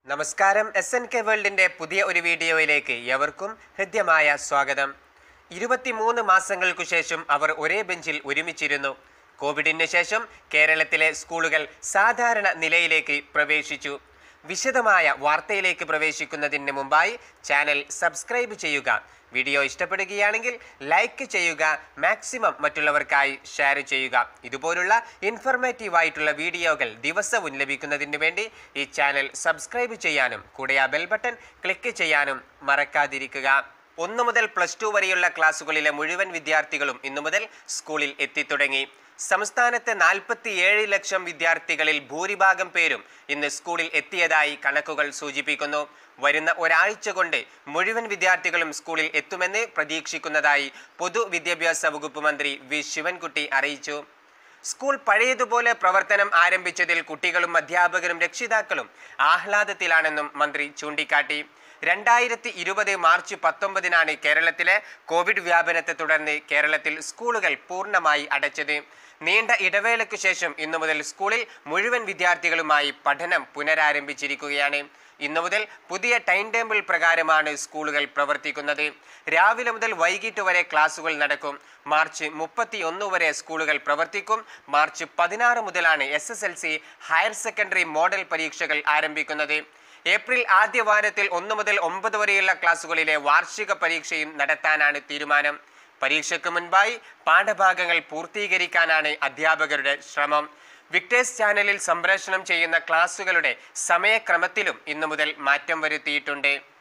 നമസ്കാരം SNKWORLDിന്റെ പുതിയ ഒരു വീഡിയോയിലേക്ക് ഏവർക്കും ഹൃദ്യമായ സ്വാഗതം. 23 മാസങ്ങൾക്കു ശേഷം അവർ ഒരേ ബെഞ്ചിൽ ഒരുമിച്ചിരുന്നു. കോവിഡിന് ശേഷം കേരളത്തിലെ സ്കൂളുകൾ സാധാരണ നിലയിലേക്ക് പ്രവേശിച്ചു. വിശദമായ വാർത്തയിലേക്ക് പ്രവേശിക്കുന്നതിന് മുമ്പായി ചാനൽ സബ്സ്ക്രൈബ് ചെയ്യുക. വീഡിയോ ഇഷ്ടപ്പെടുകയാണെങ്കിൽ ലൈക്ക് ചെയ്യുക, മാക്സിമം മറ്റുള്ളവർക്കായി ഷെയർ ചെയ്യുക. ഇതുപോലുള്ള ഇൻഫർമേറ്റീവ് ആയിട്ടുള്ള വീഡിയോകൾ ദിവസവും ലഭിക്കുന്നതിന് വേണ്ടി ഈ ചാനൽ സബ്സ്ക്രൈബ് ചെയ്യാനും കൂടെ ആ ബെൽ ബട്ടൺ ക്ലിക്ക് ചെയ്യാനും മറക്കാതിരിക്കുക. 1 മുതൽ +2 വരെയുള്ള ക്ലാസ്സുകളിലെ മുഴുവൻ വിദ്യാർത്ഥികളും ഇന്നു മുതൽ സ്കൂളിൽ എത്തിത്തുടങ്ങി. സംസ്ഥാനത്തെ 47 ലക്ഷം വിദ്യാർത്ഥികളിൽ ഭൂരിഭാഗം പേരും ഇന്ന് സ്കൂളിൽ എത്തിയതായി കണക്കുകൾ സൂചിപ്പിക്കുന്നു. വരുന്ന ഒരാഴ്ച കൊണ്ട് മുഴുവൻ വിദ്യാർത്ഥികളും സ്കൂളിൽ എത്തുമെന്ന് പ്രതീക്ഷിക്കുന്നതായി പൊതുവിദ്യാഭ്യാസ വകുപ്പ് മന്ത്രി വി ശിവൻകുട്ടി അറിയിച്ചു. സ്കൂൾ പഴയതുപോലെ പ്രവർത്തനം ആരംഭിച്ചതിൽ കുട്ടികളും അധ്യാപകരും രക്ഷിതാക്കളും ആഹ്ലാദത്തിലാണെന്നും മന്ത്രി ചൂണ്ടിക്കാട്ടി. 2020 മാർച്ച് 19 കേരളത്തിലെ കോവിഡ് വ്യാപനത്തെ തുടർന്ന് കേരളത്തിൽ സ്കൂളുകൾ പൂർണ്ണമായി അടച്ചത്. നീണ്ട ഇടവേളയ്ക്കു ശേഷം ഇന്നു മുതൽ സ്കൂളിൽ മുഴുവൻ വിദ്യാർത്ഥികളുമായി പഠനം പുനരാരംഭിച്ചിരിക്കുകയാണ്. ഇന്നു മുതൽ പുതിയ ടൈം ടേബിൾ പ്രകാരമാണ് സ്കൂളുകൾ പ്രവർത്തിക്കുന്നത്. രാവിലെ മുതൽ വൈകിട്ട് വരെ ക്ലാസുകൾ നടക്കും. മാർച്ച് 31 വരെ സ്കൂളുകൾ പ്രവർത്തിക്കും. മാർച്ച് 16 മുതലാണ് SSLC ഹയർ സെക്കൻഡറി മോഡൽ പരീക്ഷകൾ ആരംഭിക്കുന്നത്. ഏപ്രിൽ ആദ്യ വാരത്തിൽ 1 മുതൽ 9 വരെയുള്ള ക്ലാസുകളിലെ വാർഷിക പരീക്ഷയും നടത്താനാണ് തീരുമാനം. പരീക്ഷയ്ക്ക് മുൻപായി പാഠഭാഗങ്ങൾ പൂർത്തീകരിക്കാനാണ് അധ്യാപകരുടെ ശ്രമം. victers ചാനലിൽ സംപ്രേഷണം ചെയ്യുന്ന ക്ലാസുകളുടെ സമയക്രമത്തിലും ഇന്നു മുതൽ മാറ്റം വരുത്തിയിട്ടുണ്ട്.